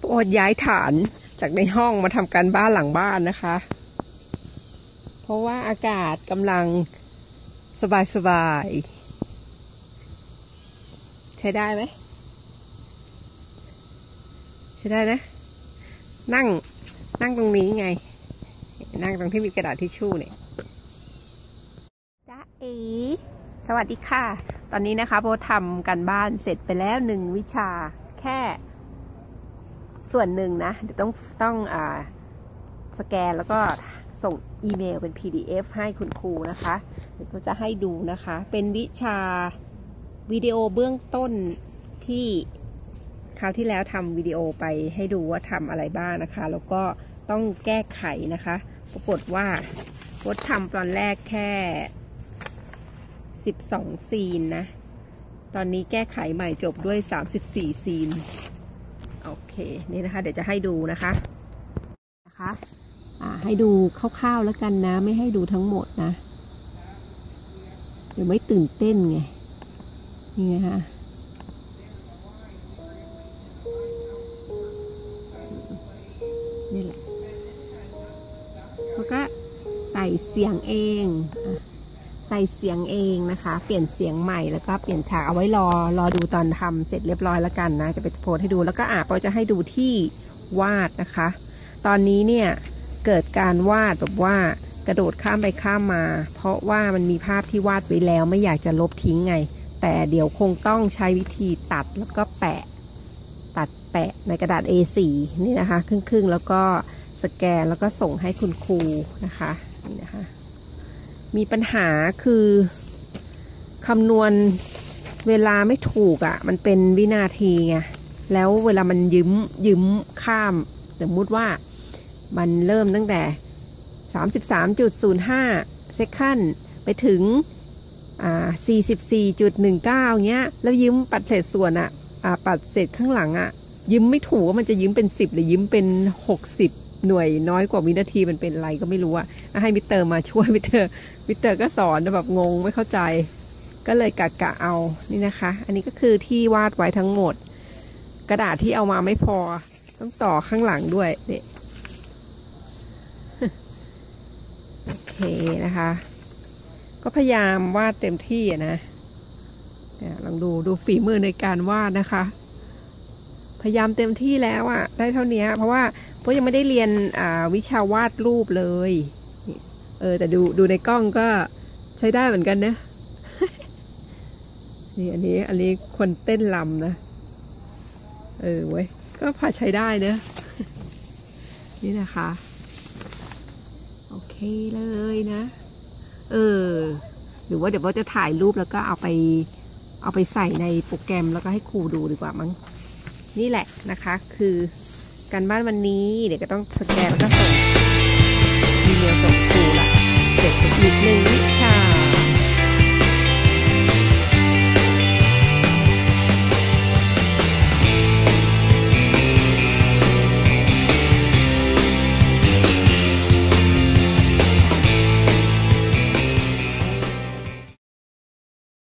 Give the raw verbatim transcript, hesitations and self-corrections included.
โอดย้ายฐานจากในห้องมาทำการบ้านหลังบ้านนะคะเพราะว่าอากาศกำลังสบายๆใช้ได้ไหมใช้ได้นะนั่งนั่งตรงนี้ไงนั่งตรงที่มีกระดาษทิชชู่เนี่ยจ๊ะเอ๋สวัสดีค่ะตอนนี้นะคะโบทำการบ้านเสร็จไปแล้วหนึ่งวิชาแค่ส่วนหนึ่งนะเดี๋ยวต้องต้องอ่าสแกนแล้วก็ส่งอีเมลเป็น พี ดี เอฟ ให้คุณครูนะคะเดี๋ยวก็จะให้ดูนะคะเป็นวิชาวิดีโอเบื้องต้นที่คราวที่แล้วทำวิดีโอไปให้ดูว่าทำอะไรบ้างนะคะแล้วก็ต้องแก้ไขนะคะปรากฏว่าโค้ดทำตอนแรกแค่สิบสองซีนนะตอนนี้แก้ไขใหม่จบด้วยสามสิบสี่ซีนโอเคนี่นะคะเดี๋ยวจะให้ดูนะคะนะคะอ่าให้ดูคร่าวๆแล้วกันนะไม่ให้ดูทั้งหมดนะเดี๋ยวไม่ตื่นเต้นไงนี่นะคะนี่แหละแล้วก็ใส่เสียงเองใส่เสียงเองนะคะเปลี่ยนเสียงใหม่แล้วก็เปลี่ยนฉากเอาไว้รอรอดูตอนทำเสร็จเรียบร้อยแล้วกันนะจะไปโพสให้ดูแล้วก็อ่ะปอจะให้ดูที่วาดนะคะตอนนี้เนี่ยเกิดการวาดแบบว่ากระโดดข้ามไปข้ามมาเพราะว่ามันมีภาพที่วาดไว้แล้วไม่อยากจะลบทิ้งไงแต่เดี๋ยวคงต้องใช้วิธีตัดแล้วก็แปะตัดแปะในกระดาษ เอ โฟร์ นี่นะคะครึ่งๆแล้วก็สแกนแล้วก็ส่งให้คุณครูนะคะนี่นะคะมีปัญหาคือคำนวณเวลาไม่ถูกอ่ะมันเป็นวินาทีไงแล้วเวลามันยืมยืมข้ามสมมุติว่ามันเริ่มตั้งแต่ สามสิบสามจุดศูนย์ห้า เซคันด์ไปถึงอ่า สี่สิบสี่จุดหนึ่งเก้า เงี้ยแล้วยืมปัดเศษส่วนอ่ะอ่าปัดเศษข้างหลังอ่ะยืมไม่ถูกว่ามันจะยืมเป็นสิบหรือยืมเป็นหกสิบหน่วยน้อยกว่าวินาทีมันเป็นอะไรก็ไม่รู้อะให้มิสเตอร์มาช่วยมิสเตอร์มิสเตอร์ก็สอนแบบงงไม่เข้าใจก็เลยกะกะเอานี่นะคะอันนี้ก็คือที่วาดไว้ทั้งหมดกระดาษที่เอามาไม่พอต้องต่อข้างหลังด้วยนี่โอเคนะคะก็พยายามวาดเต็มที่นะลองดูดูฝีมือในการวาดนะคะพยายามเต็มที่แล้วอะได้เท่านี้เพราะว่าเพราะยังไม่ได้เรียนวิชาวาดรูปเลยเออแต่ดูดูในกล้องก็ใช้ได้เหมือนกันนะนี่อันนี้อันนี้คนเต้นรำนะเออเว้ยก็พอใช้ได้เนอะนี่นะคะโอเคเลยนะเออหรือว่าเดี๋ยวว่าจะถ่ายรูปแล้วก็เอาไปเอาไปใส่ในโปรแกรมแล้วก็ให้ครูดูดีกว่ามั้งนี่แหละนะคะคือการบ้านวันนี้เดี๋ยวก็ต้องสแกนแล้วก็ส่งอีเมลส่งครูละเสร็จอีกหนึ่งวิชา